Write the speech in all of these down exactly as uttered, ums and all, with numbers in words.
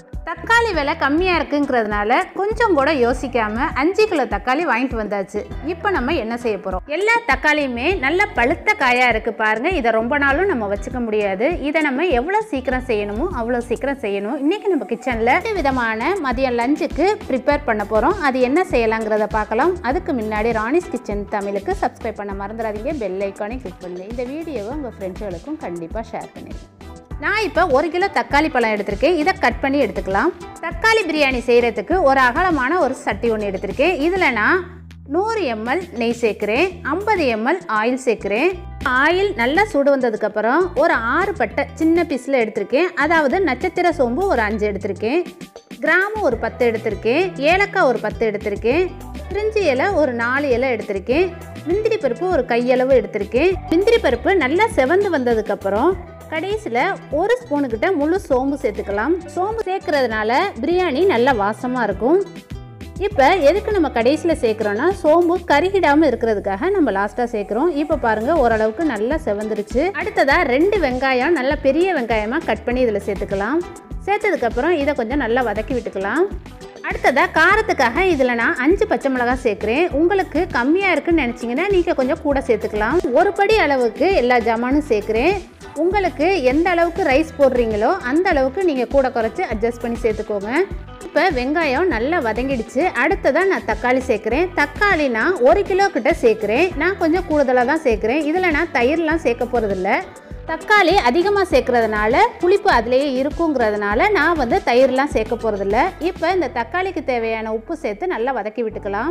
தக்காளி விலை கம்மியாக இருக்குங்கிறதுனால கொஞ்சம் கூட யோசிக்காமல் அஞ்சு கிலோ தக்காளி வாங்கிட்டு வந்தாச்சு. இப்போ நம்ம என்ன செய்ய போகிறோம்? எல்லா தக்காளியுமே நல்ல பழுத்த காயாக இருக்குது பாருங்கள். இதை ரொம்ப நாளும் நம்ம வச்சுக்க முடியாது. இதை நம்ம எவ்வளோ சீக்கிரம் செய்யணுமோ அவ்வளோ சீக்கிரம் செய்யணும். இன்றைக்கி நம்ம கிச்சனில் ரெண்டு விதமான மதியம் லஞ்சுக்கு ப்ரிப்பேர் பண்ண போகிறோம். அது என்ன செய்யலாங்கிறத பார்க்கலாம். அதுக்கு முன்னாடி ராணிஸ் கிச்சன் தமிழுக்கு சப்ஸ்கிரைப் பண்ண மறந்துடாதீங்க. பெல் ஐக்கானை கிளிக் பண்ணுங்கள். இந்த வீடியோவை உங்கள் ஃப்ரெண்ட்ஸுகளுக்கும் கண்டிப்பாக ஷேர் பண்ணிடுங்க. நான் இப்போ ஒரு கிலோ தக்காளி பழம் எடுத்திருக்கேன். இதை கட் பண்ணி எடுத்துக்கலாம். தக்காளி பிரியாணி செய்கிறதுக்கு ஒரு அகலமான ஒரு சட்டி ஒன்று எடுத்திருக்கேன். இதில் நான் நூறு எம்எல் நெய் சேர்க்குறேன், ஐம்பது எம்எல் ஆயில் சேர்க்குறேன். ஆயில் நல்லா சூடு வந்ததுக்கப்புறம் ஒரு ஆறு பட்டை சின்ன பீஸில் எடுத்திருக்கேன். அதாவது நட்சத்திர சோம்பு ஒரு அஞ்சு எடுத்திருக்கேன், கிராம்பு ஒரு பத்து எடுத்திருக்கேன், ஏலக்காய் ஒரு பத்து எடுத்திருக்கேன், பிரிஞ்சி இலை ஒரு நாலு இலை எடுத்திருக்கேன், முந்திரி பருப்பு ஒரு கையளவு எடுத்திருக்கேன். முந்திரி பருப்பு நல்லா செவந்து வந்ததுக்கப்புறம் கடைசியில் ஒரு ஸ்பூனுக்கிட்ட முழு சோம்பு சேர்த்துக்கலாம். சோம்பு சேர்க்கறதுனால பிரியாணி நல்லா வாசமாக இருக்கும். இப்போ எதுக்கு நம்ம கடைசியில் சேர்க்குறோன்னா சோம்பு கருகிடாமல் இருக்கிறதுக்காக நம்ம லாஸ்ட்டாக சேர்க்குறோம். இப்போ பாருங்கள் ஓரளவுக்கு நல்லா செவந்துருச்சு. அடுத்ததாக ரெண்டு வெங்காயம் நல்ல பெரிய வெங்காயமாக கட் பண்ணி இதில் சேர்த்துக்கலாம். சேர்த்ததுக்கப்புறம் இதை கொஞ்சம் நல்லா வதக்கி விட்டுக்கலாம். அடுத்ததாக காரத்துக்காக இதில் நான் அஞ்சு பச்சை மிளகாய் சேர்க்குறேன். உங்களுக்கு கம்மியாக இருக்குன்னு நினச்சிங்கன்னா நீங்கள் கொஞ்சம் கூட சேர்த்துக்கலாம். ஒரு படி அளவுக்கு எல்லா ஜாமானும் சேர்க்குறேன். உங்களுக்கு எந்த அளவுக்கு ரைஸ் போடுறீங்களோ அந்த அளவுக்கு நீங்கள் கூட குறைச்சி அட்ஜஸ்ட் பண்ணி சேர்த்துக்கோங்க. இப்போ வெங்காயம் நல்லா வதங்கிடுச்சு. அடுத்ததாக நான் தக்காளி சேர்க்குறேன். தக்காளி நான் ஒரு கிலோ கிட்ட சேர்க்குறேன். நான் கொஞ்சம் கூடுதலாக தான் சேர்க்குறேன். இதில் நான் தயிர்லாம் சேர்க்க போகிறதில்ல. தக்காளி அதிகமாக சேர்க்குறதுனால புளிப்பு அதிலேயே இருக்குங்கிறதுனால நான் வந்து தயிர்லாம் சேர்க்க போகிறதில்ல. இப்போ இந்த தக்காளிக்கு தேவையான உப்பு சேர்த்து நல்லா வதக்கி விட்டுக்கலாம்.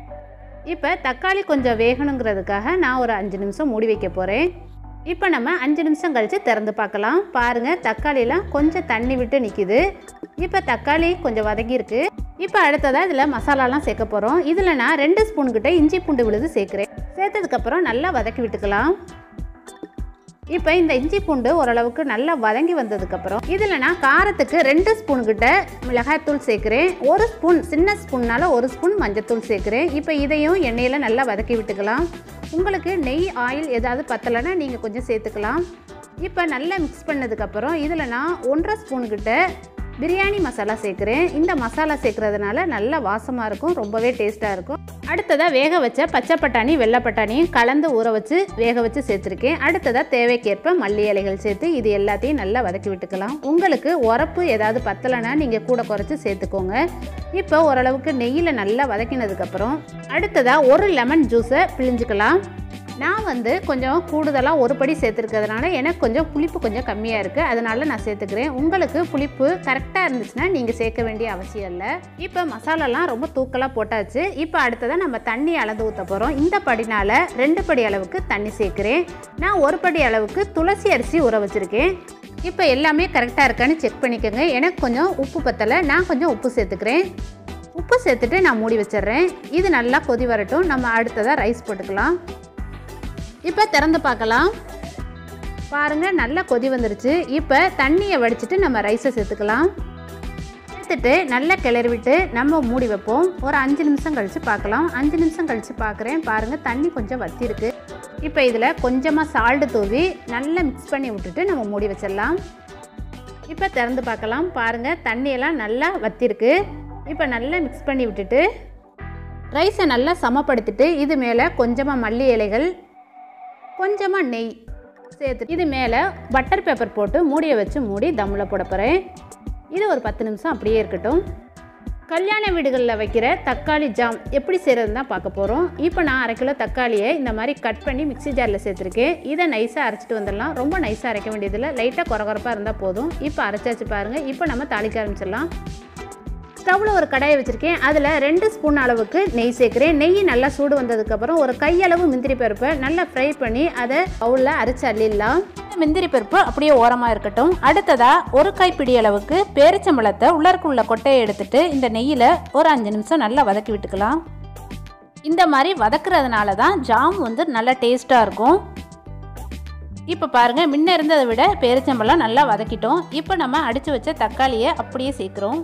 இப்போ தக்காளி கொஞ்சம் வேகணுங்கிறதுக்காக நான் ஒரு அஞ்சு நிமிஷம் மூடி வைக்க போகிறேன். இப்போ நம்ம அஞ்சு நிமிஷம் கழித்து திறந்து பார்க்கலாம். பாருங்கள் தக்காளிலாம் கொஞ்சம் தண்ணி விட்டு நிற்கிது. இப்போ தக்காளி கொஞ்சம் வதங்கியிருக்கு. இப்போ அடுத்ததாக இதில் மசாலாலாம் சேர்க்க போகிறோம். இதில் நான் ரெண்டு ஸ்பூனுக்கிட்ட இஞ்சி பூண்டு விழுது சேர்க்குறேன். சேர்த்ததுக்கப்புறம் நல்லா வதக்கி விட்டுக்கலாம். இப்போ இந்த இஞ்சி பூண்டு ஓரளவுக்கு நல்லா வதங்கி வந்ததுக்கப்புறம் இதில் நான் காரத்துக்கு ரெண்டு ஸ்பூனுக்கிட்ட மிளகாய்த்தூள் சேர்க்குறேன். ஒரு ஸ்பூன் சின்ன ஸ்பூன்னால் ஒரு ஸ்பூன் மஞ்சத்தூள் சேர்க்குறேன். இப்போ இதையும் எண்ணெயில் நல்லா வதக்கி விட்டுக்கலாம். உங்களுக்கு நெய் ஆயில் ஏதாவது பத்தலைன்னா நீங்கள் கொஞ்சம் சேர்த்துக்கலாம். இப்போ நல்லா மிக்ஸ் பண்ணதுக்கப்புறம் இதில் நான் ஒன்றரை ஸ்பூனுக்கிட்ட பிரியாணி மசாலா சேர்க்குறேன். இந்த மசாலா சேர்க்குறதுனால நல்லா வாசமாக இருக்கும், ரொம்பவே டேஸ்ட்டாக இருக்கும். அடுத்ததாக வேக வச்ச பச்சை பட்டாணி வெள்ளை பட்டாணியும் கலந்து ஊற வச்சு வேக வச்சு சேர்த்துருக்கேன். அடுத்ததாக தேவைக்கேற்ப மல்லி இலைகள் சேர்த்து இது எல்லாத்தையும் நல்லா வதக்கி விட்டுக்கலாம். உங்களுக்கு உரப்பு ஏதாவது பத்தலைன்னா நீங்கள் கூட குறைச்சி சேர்த்துக்கோங்க. இப்போ ஓரளவுக்கு நெய்யில் நல்லா வதக்கினதுக்கப்புறம் அடுத்ததாக ஒரு லெமன் ஜூஸை பிழிஞ்சிக்கலாம். நான் வந்து கொஞ்சம் கூடுதலாக ஒரு படி சேர்த்துருக்கிறதுனால எனக்கு கொஞ்சம் புளிப்பு கொஞ்சம் கம்மியாக இருக்குது, அதனால நான் சேர்த்துக்கிறேன். உங்களுக்கு புளிப்பு கரெக்டாக இருந்துச்சுன்னா நீங்கள் சேர்க்க வேண்டிய அவசியம் இல்லை. இப்போ மசாலாலாம் ரொம்ப தூக்கலாக போட்டாச்சு. இப்போ அடுத்ததாக நம்ம தண்ணி அளந்து ஊற்ற போகிறோம். இந்த படினால் ரெண்டு படி அளவுக்கு தண்ணி சேர்க்குறேன். நான் ஒரு படி அளவுக்கு துளசி அரிசி ஊற வச்சுருக்கேன். இப்போ எல்லாமே கரெக்டாக இருக்கான்னு செக் பண்ணிக்கோங்க. எனக்கு கொஞ்சம் உப்பு பத்தலை, நான் கொஞ்சம் உப்பு சேர்த்துக்கிறேன். உப்பு சேர்த்துட்டு நான் மூடி வச்சிட்றேன். இது நல்லா கொதி வரட்டும். நம்ம அடுத்ததாக ரைஸ் போட்டுக்கலாம். இப்போ திறந்து பார்க்கலாம். பாருங்கள் நல்லா கொதி வந்துருச்சு. இப்போ தண்ணியை வடிச்சிட்டு நம்ம ரைஸை சேர்த்துக்கலாம். சேர்த்துட்டு நல்லா கிளறி விட்டு நம்ம மூடி வைப்போம். ஒரு அஞ்சு நிமிஷம் கழித்து பார்க்கலாம். அஞ்சு நிமிஷம் கழித்து பார்க்குறேன். பாருங்கள் தண்ணி கொஞ்சம் வத்திருக்கு. இப்போ இதில் கொஞ்சமாக சால்ட்டு தூவி நல்லா மிக்ஸ் பண்ணி விட்டுட்டு நம்ம மூடி வச்சிடலாம். இப்போ திறந்து பார்க்கலாம். பாருங்கள் தண்ணியெல்லாம் நல்லா வத்திருக்கு. இப்போ நல்லா மிக்ஸ் பண்ணி விட்டுட்டு ரைஸை நல்லா சமப்படுத்திட்டு இது மேலே கொஞ்சமாக மல்லி இலைகள் கொஞ்சமாக நெய் சேர்த்து இது மேலே பட்டர் பேப்பர் போட்டு மூடியை வச்சு மூடி தம்மில் போட போகிறேன். இது ஒரு பத்து நிமிஷம் அப்படியே இருக்கட்டும். கல்யாண வீடுகளில் வைக்கிற தக்காளி ஜாம் எப்படி செய்கிறதுன்னு தான் பார்க்க போகிறோம். இப்போ நான் அரை கிலோ தக்காளியை இந்த மாதிரி கட் பண்ணி மிக்ஸி ஜாரில் சேர்த்துருக்கேன். இதை நைஸாக அரைச்சிட்டு வந்துடலாம். ரொம்ப நைஸாக அரைக்க வேண்டியதில்லை, லைட்டாக குறகுறப்பாக இருந்தால் போதும். இப்போ அரைச்சாச்சு பாருங்கள். இப்போ நம்ம தாளிக்க ஆரம்பிச்சிடலாம். ஸ்டவ்வில் ஒரு கடாயை வச்சுருக்கேன். அதில் ரெண்டு ஸ்பூன் அளவுக்கு நெய் சேர்க்குறேன். நெய் நல்லா சூடு வந்ததுக்கப்புறம் ஒரு கையளவு முந்திரி பருப்பை நல்லா ஃப்ரை பண்ணி அதை பவுலில் அரைச்சி அள்ளிடலாம். முந்திரி பருப்பு அப்படியே ஓரமாக இருக்கட்டும். அடுத்ததாக ஒரு கைப்பிடி அளவுக்கு பேரிச்சம்பழத்தை உள்ளருக்குள்ள கொட்டையை எடுத்துட்டு இந்த நெய்யில் ஒரு அஞ்சு நிமிஷம் நல்லா வதக்கி விட்டுக்கலாம். இந்த மாதிரி வதக்குறதுனால தான் ஜாம் வந்து நல்லா டேஸ்ட்டாக இருக்கும். இப்போ பாருங்கள் முன்ன இருந்ததை விட பேரிச்சம்பழம் நல்லா வதக்கிட்டோம். இப்போ நம்ம அடித்து வச்ச தக்காளியை அப்படியே சேர்க்குறோம்.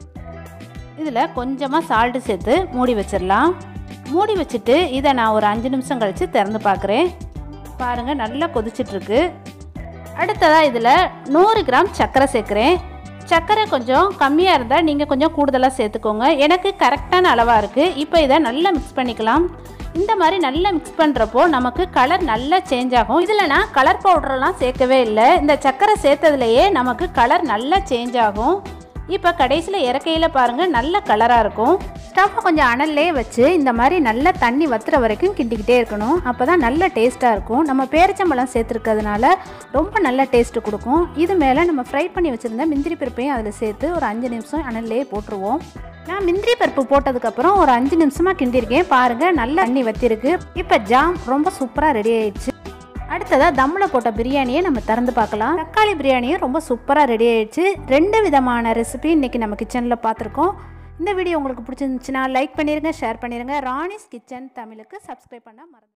இதில் கொஞ்சமாக சால்ட்டு சேர்த்து மூடி வச்சிடலாம். மூடி வச்சுட்டு இதை நான் ஒரு அஞ்சு நிமிஷம் கழித்து திறந்து பார்க்குறேன். பாருங்கள் நல்லா கொதிச்சிட்ருக்கு. அடுத்ததாக இதில் நூறு கிராம் சர்க்கரை சேர்க்குறேன். சர்க்கரை கொஞ்சம் கம்மியாக இருந்தால் நீங்கள் கொஞ்சம் கூடுதலாக சேர்த்துக்கோங்க. எனக்கு கரெக்டான அளவாக இருக்குது. இப்போ இதை நல்லா மிக்ஸ் பண்ணிக்கலாம். இந்த மாதிரி நல்லா மிக்ஸ் பண்ணுறப்போ நமக்கு கலர் நல்லா சேஞ்ச் ஆகும். இதில் நான் கலர் பவுடரெலாம் சேர்க்கவே இல்லை. இந்த சர்க்கரை சேர்த்ததுலையே நமக்கு கலர் நல்லா சேஞ்ச் ஆகும். இப்போ கடைசியில் இறக்கையில் பாருங்கள் நல்ல கலராக இருக்கும். ஸ்டவ்வை கொஞ்சம் அனல்லே வச்சு இந்த மாதிரி நல்லா தண்ணி வத்துற வரைக்கும் கிண்டிக்கிட்டே இருக்கணும். அப்போ தான் நல்ல டேஸ்ட்டாக இருக்கும். நம்ம பேரிச்சம்பழம் சேர்த்துருக்கிறதுனால ரொம்ப நல்ல டேஸ்ட்டு கொடுக்கும். இது மேலே நம்ம ஃப்ரை பண்ணி வச்சுருந்த முந்திரி பருப்பையும் அதில் சேர்த்து ஒரு அஞ்சு நிமிஷம் அனல்லே போட்டுருவோம். நான் முந்திரி பருப்பு போட்டதுக்கப்புறம் ஒரு அஞ்சு நிமிஷமாக கிண்டிருக்கேன். பாருங்கள் நல்லா தண்ணி வத்திருக்கு. இப்போ ஜாம் ரொம்ப சூப்பராக ரெடி ஆயிடுச்சு. அடுத்ததாக தம்மில் போட்ட பிரியாணியை நம்ம திறந்து பார்க்கலாம். தக்காளி பிரியாணியும் ரொம்ப சூப்பராக ரெடி ஆயிடுச்சு. ரெண்டு விதமான ரெசிபி இன்றைக்கி நம்ம கிச்சனில் பார்த்துருக்கோம். இந்த வீடியோ உங்களுக்கு பிடிச்சிருந்துச்சுன்னா லைக் பண்ணிடுங்க, ஷேர் பண்ணிடுங்க. ராணிஸ் கிச்சன் தமிழுக்கு சப்ஸ்கிரைப் பண்ண மறந்து